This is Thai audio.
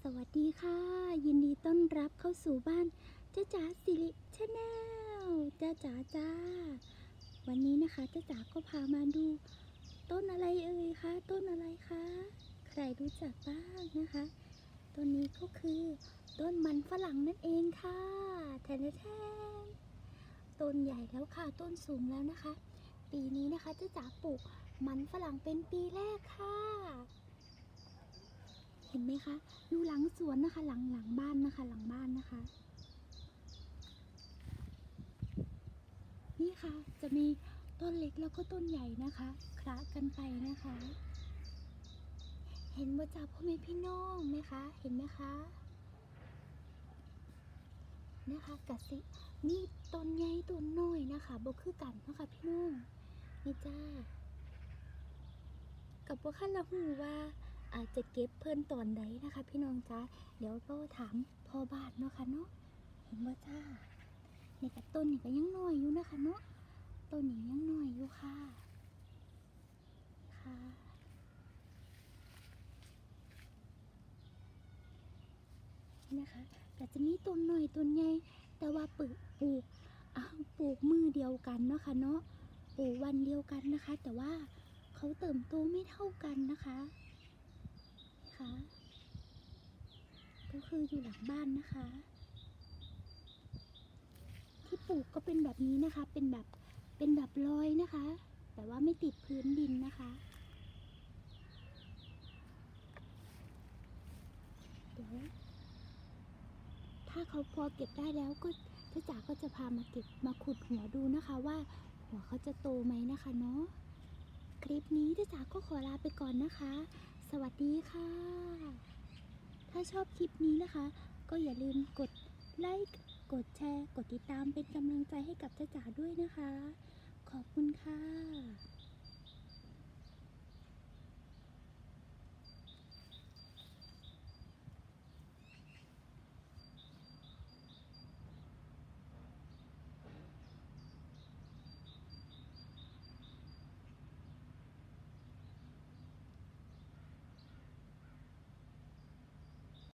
วัสดีค่ะยินดีต้อนรับเข้าสู่บ้านจ้าจ๋าสิริชาแนลจ้าจ๋าจ้าวันนี้นะคะจ้าจ๋าก็พามาดูต้นอะไรเอ่ยคะต้นอะไรคะใครรู้จักบ้างนะคะต้นนี้ก็คือต้นมันฝรั่งนั่นเองค่ะแทนแทนต้นใหญ่แล้วค่ะต้นสูงแล้วนะคะปีนี้นะคะจ้าจ๋าปลูกมันฝรั่งเป็นปีแรกค่ะเห็นไหมคะอยู่หลังสวนนะคะหลังบ้านนะคะหลังบ้านนะคะนี่ค่ะจะมีต้นเล็กแล้วก็ต้นใหญ่นะคะคละกันไปนะคะเห็นว่าจ้าพ่อแม่พี่น้องไหมคะเห็นไหมคะนะคะกะสินี่ต้นใหญ่ต้นน้อยนะคะบ่คือกันเนาะค่ะพี่น้องนี่จ้ากับว่าขั้นละหูว่าอาจจะเก็บเพิ่นตอนใดนะคะพี่น้องจ้าเดี๋ยวเราถามพ่อบ้านเนาะค่ะเนาะเห็นว่าจ้านี่กับต้นนี่ก็ยังน้อยอยู่นะคะเนาะต้นนี้ยังน้อยอยู่ค่ะค่ะนะคะแต่จะมีต้นน้อยต้นใหญ่แต่ว่าปลูกมือเดียวกันเนาะค่ะเนาะปลูกวันเดียวกันนะคะแต่ว่าเขาเติบโตไม่เท่ากันนะคะค่ะก็คืออยู่หลังบ้านนะคะที่ปลูกก็เป็นแบบนี้นะคะเป็นแบบลอยนะคะแต่ว่าไม่ติดพื้นดินนะคะเดี๋ยวถ้าเขาพอเก็บได้แล้วก็จ้าจ๋าก็จะพามาเก็บมาขุดหัวดูนะคะว่าหัวเขาจะโตไหมนะคะเนาะคลิปนี้จ้าจ๋าก็ขอลาไปก่อนนะคะสวัสดีค่ะถ้าชอบคลิปนี้นะคะก็อย่าลืมกดไลค์กดแชร์กดติดตามเป็นกำลังใจให้กับจ้าจ๋าด้วยนะคะขอบคุณค่ะ